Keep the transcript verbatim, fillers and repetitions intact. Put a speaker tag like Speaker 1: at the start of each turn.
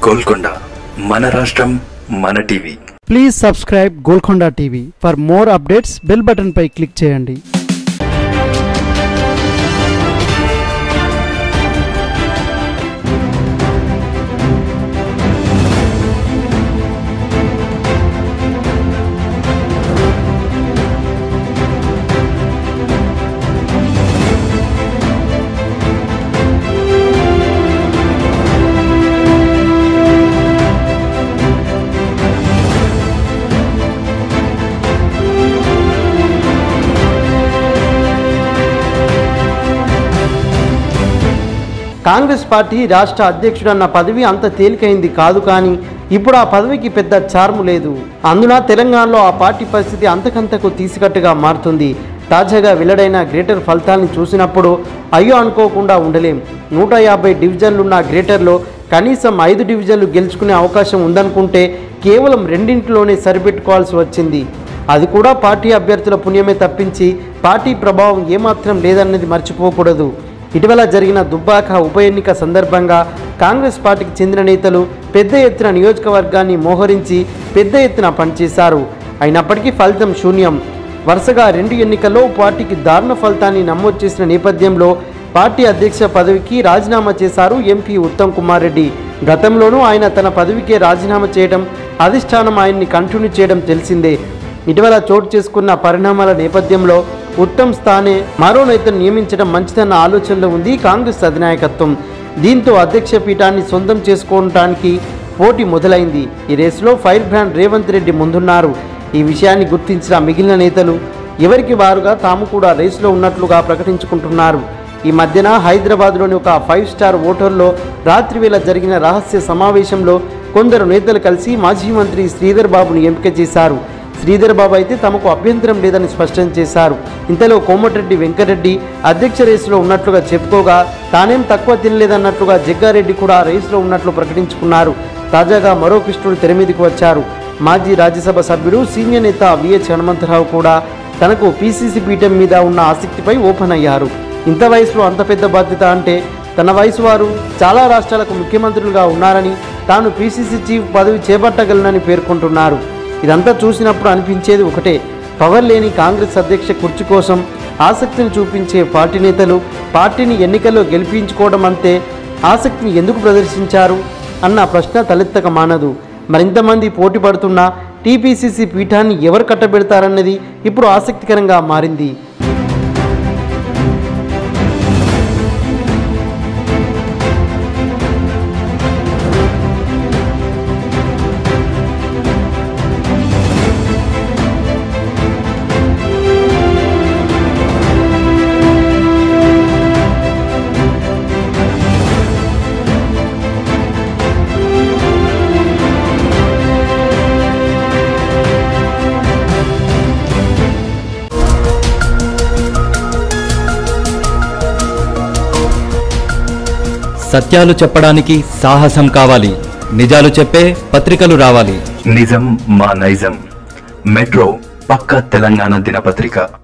Speaker 1: గోల్కొండ మన రాష్ట్రం మన TV.
Speaker 2: Please subscribe Golconda TV. For more updates bell button పై క్లిక్ చేయండి.
Speaker 3: కాంగ్రెస్ పార్టీ రాష్ట్ర అధ్యక్షుడన్న పదవి అంత తేలికైంది కాదు, కానీ ఇప్పుడు ఆ పదవికి పెద్ద చార్ము లేదు. అందున తెలంగాణలో ఆ పార్టీ పరిస్థితి అంతకంతకు తీసికట్టుగా మారుతుంది. తాజాగా వెల్లడైన గ్రేటర్ ఫలితాలను చూసినప్పుడు అయ్యో అనుకోకుండా ఉండలేం. నూట యాభై డివిజన్లున్న గ్రేటర్లో కనీసం ఐదు డివిజన్లు గెలుచుకునే అవకాశం ఉందనుకుంటే కేవలం రెండింటిలోనే సరిపెట్టుకోవాల్సి వచ్చింది. అది కూడా పార్టీ అభ్యర్థుల పుణ్యమే తప్పించి పార్టీ ప్రభావం ఏమాత్రం లేదన్నది మర్చిపోకూడదు. ఇటీవల జరిగిన దుబ్బాక ఉప ఎన్నిక సందర్భంగా కాంగ్రెస్ పార్టీకి చెందిన నేతలు పెద్ద ఎత్తున నియోజకవర్గాన్ని మోహరించి పెద్ద ఎత్తున పనిచేశారు. అయినప్పటికీ ఫలితం శూన్యం. వరుసగా రెండు ఎన్నికల్లో పార్టీకి దారుణ ఫలితాన్ని నమోదు చేసిన నేపథ్యంలో పార్టీ అధ్యక్ష పదవికి రాజీనామా చేశారు ఎంపీ ఉత్తమ్ కుమార్ రెడ్డి. గతంలోనూ ఆయన తన పదవికే రాజీనామా చేయడం, అధిష్టానం ఆయన్ని కంటిన్యూ చేయడం తెలిసిందే. ఇటీవల చోటు చేసుకున్న పరిణామాల నేపథ్యంలో ఉత్తమ్ స్థానే మరో నేతను నియమించడం మంచిదన్న ఆలోచనలో ఉంది కాంగ్రెస్ అధినాయకత్వం. దీంతో అధ్యక్ష పీఠాన్ని సొంతం చేసుకోవడానికి పోటీ మొదలైంది. ఈ రేసులో ఫైర్ బ్రాండ్ రేవంత్ రెడ్డి ముందున్నారు. ఈ విషయాన్ని గుర్తించిన మిగిలిన నేతలు ఎవరికి వారుగా తాము కూడా రేసులో ఉన్నట్లుగా ప్రకటించుకుంటున్నారు. ఈ మధ్యన హైదరాబాద్లోని ఒక ఫైవ్ స్టార్ హోటల్లో రాత్రి వేళ జరిగిన రహస్య సమావేశంలో కొందరు నేతలు కలిసి మాజీ మంత్రి శ్రీధర్ బాబును ఎంపిక చేశారు. శ్రీధర్ బాబు అయితే తమకు అభ్యంతరం లేదని స్పష్టం చేశారు. ఇంతలో కోమటిరెడ్డి వెంకటరెడ్డి అధ్యక్ష రేసులో ఉన్నట్లుగా చెప్పుకోగా తానేం తక్కువ తినలేదన్నట్లుగా జగ్గారెడ్డి కూడా రేసులో ఉన్నట్లు ప్రకటించుకున్నారు. తాజాగా మరో కృష్ణుడు తెరమీదికి వచ్చారు. మాజీ రాజ్యసభ సభ్యుడు సీనియర్ నేత విహెచ్ హనుమంతరావు కూడా తనకు పీసీసీ పీఠం మీద ఉన్న ఆసక్తిపై ఓపెన్ అయ్యారు. ఇంత వయసులో అంత పెద్ద బాధ్యత అంటే తన వయసు వారు చాలా రాష్ట్రాలకు ముఖ్యమంత్రులుగా ఉన్నారని, తాను పీసీసీ చీఫ్ పదవి చేపట్టగలనని పేర్కొంటున్నారు. ఇదంతా చూసినప్పుడు అనిపించేది ఒకటే, పవర్ లేని కాంగ్రెస్ అధ్యక్ష కుర్చీ కోసం ఆసక్తిని చూపించే పార్టీ నేతలు పార్టీని ఎన్నికల్లో గెలిపించుకోవడం అంతే ఆసక్తిని ఎందుకు ప్రదర్శించారు అన్న ప్రశ్న తలెత్తక మానదు. మరింతమంది పోటీ పడుతున్న టీపీసీసీ పీఠాన్ని ఎవరు కట్టబెడతారన్నది ఇప్పుడు ఆసక్తికరంగా మారింది.
Speaker 4: సత్యాలు చెప్పడానికి సాహసం కావాలి. నిజాలు చెప్పే పత్రికలు రావాలి.
Speaker 1: నిజం మా నైజం. మెట్రో పక్క తెలంగాణ దినపత్రిక.